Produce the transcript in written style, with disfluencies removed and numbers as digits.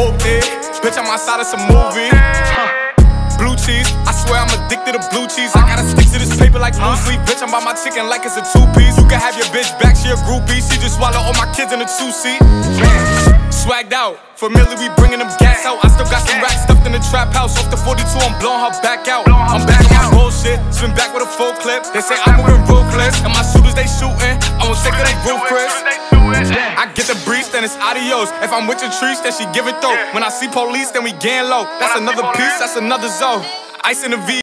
whooped it. Bitch, I'm outside of some movie. Blue cheese, I swear I'm addicted to blue cheese. I gotta stick to this paper like blue sleep. Bitch, I'm by my chicken like it's a two-piece. You can have your bitch back, she a groupie. She just swallow all my kids in a two-seat. Swagged out, familiar, we bringing them gas out. I still got some racks stuffed in the trap house. Off the 42, I'm blowing her back out. I'm back on my bullshit, spin back with a full clip. They say I'm moving ruthless, and my shooters they shooting. I won't sick of they roof, Chris. I get the breeze, then it's adios. If I'm with your trees, then she give it though. When I see police, then we gang low. That's another piece, that's another zone. Ice in the V8.